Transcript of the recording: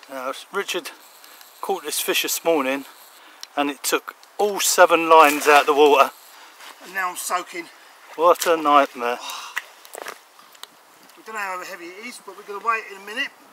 Now, Richard caught this fish this morning and it took all 7 lines out of the water. And now I'm soaking. What a nightmare. We don't know how heavy it is, but we're going to weigh it in a minute.